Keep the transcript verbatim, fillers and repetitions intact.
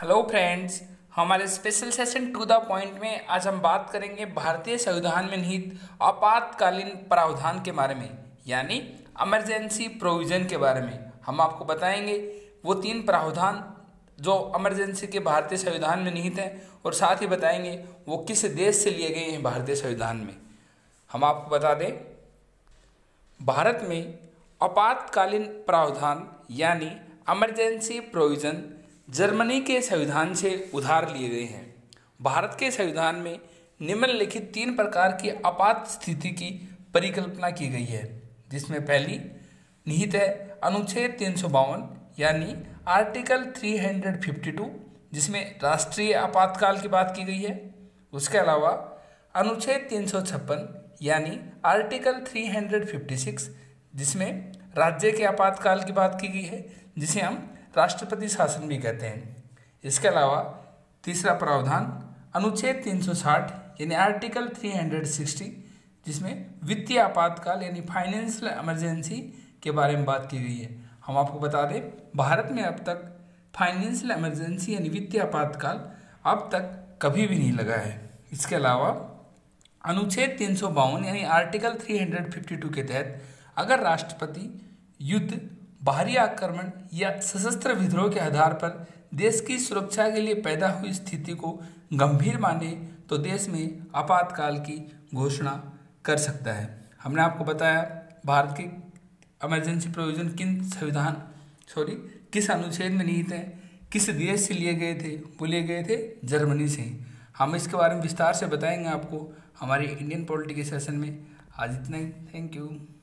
Hello friends, हमारे special session to the point में आज हम बात करेंगे भारतीय संविधान में निहित आपातकालीन प्रावधान के बारे में, यानी इमरजेंसी प्रोविजन के बारे में। हम आपको बताएंगे वो तीन प्रावधान जो इमरजेंसी के भारतीय संविधान में निहित हैं और साथ ही बताएंगे वो किस देश से लिए गए हैं भारतीय संविधान में। हम आपको बता दें, भारत में आपातकालीन प्रावधान यानी इमरजेंसी प्रोविजन जर्मनी के संविधान से उधार लिए गए हैं। भारत के संविधान में निम्नलिखित तीन प्रकार की आपात स्थिति की परिकल्पना की गई है, जिसमें पहली निहित है अनुच्छेद तीन सौ बावन यानी आर्टिकल तीन सौ बावन, जिसमें राष्ट्रीय आपातकाल की बात की गई है। उसके अलावा अनुच्छेद तीन सौ छप्पन यानी आर्टिकल तीन सौ छप्पन, जिसमें राज्य के आपातकाल की बात की गई है, जिसे हम राष्ट्रपति शासन भी कहते हैं। इसके अलावा तीसरा प्रावधान अनुच्छेद तीन सौ साठ यानी आर्टिकल तीन सौ साठ, जिसमें वित्तीय आपातकाल यानी फाइनेंशियल इमरजेंसी के बारे में बात की गई है। हम आपको बता दें, भारत में अब तक फाइनेंशियल इमरजेंसी यानी वित्तीय आपातकाल अब तक कभी भी नहीं लगा है। इसके अलावा अनुच्छेद तीन सौ बावन यानी आर्टिकल तीन सौ बावन के तहत अगर राष्ट्रपति युद्ध, बाहरी आक्रमण या सशस्त्र विद्रोह के आधार पर देश की सुरक्षा के लिए पैदा हुई स्थिति को गंभीर माने तो देश में आपातकाल की घोषणा कर सकता है। हमने आपको बताया भारत की इमरजेंसी प्रोविजन किन संविधान सॉरी किस अनुच्छेद में निहित है, किस देश से लिए गए थे, वो लिए गए थे जर्मनी से। हम इसके बारे में विस्तार से बताएंगे आपको हमारे इंडियन पॉलिटी के सेशन में। आज इतना ही, थैंक यू।